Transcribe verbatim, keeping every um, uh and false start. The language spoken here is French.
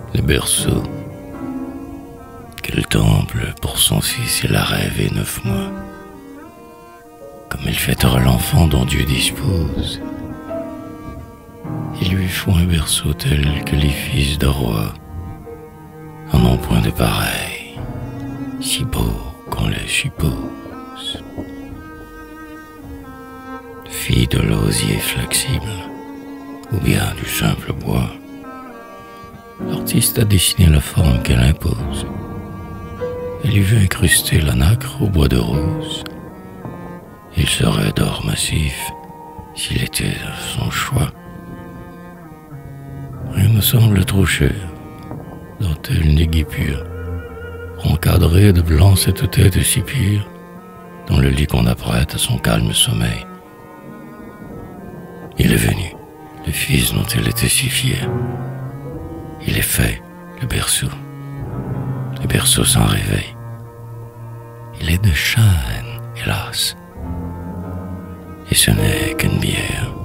le berceau. Quel temple pour son fils il a rêvé neuf mois. Comme il fêtera l'enfant dont Dieu dispose. Il lui faut un berceau tel que les fils de rois en ont point de pareil, si beau qu'on le suppose. Fille de l'osier flexible, ou bien du simple bois, l'artiste a dessiné la forme qu'elle impose. Elle y veut incruster la nacre au bois de rose. Il serait d'or massif s'il était son choix. Rien me semble trop cher, dentelle n'est guipure, encadrée de blanc cette tête si pure, dans le lit qu'on apprête à son calme sommeil. Il est venu, le fils dont elle était si fière. Il est fait, le berceau, le berceau sans réveil. Il est de chêne, hélas, et ce n'est qu'une bière.